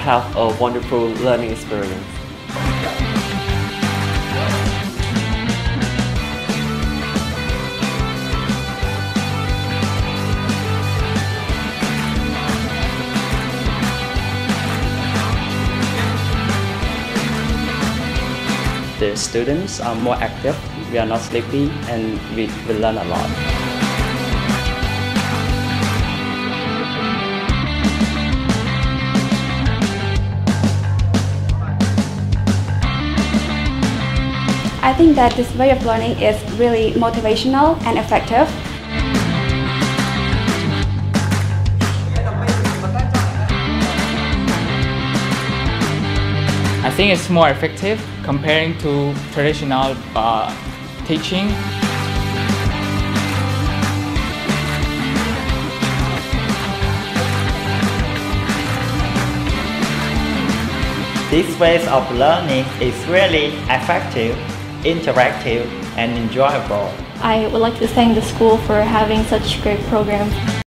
have a wonderful learning experience. The students are more active, we are not sleepy, and we learn a lot. I think that this way of learning is really motivational and effective. I think it's more effective comparing to traditional teaching. This way of learning is really effective, interactive, and enjoyable. I would like to thank the school for having such great programs.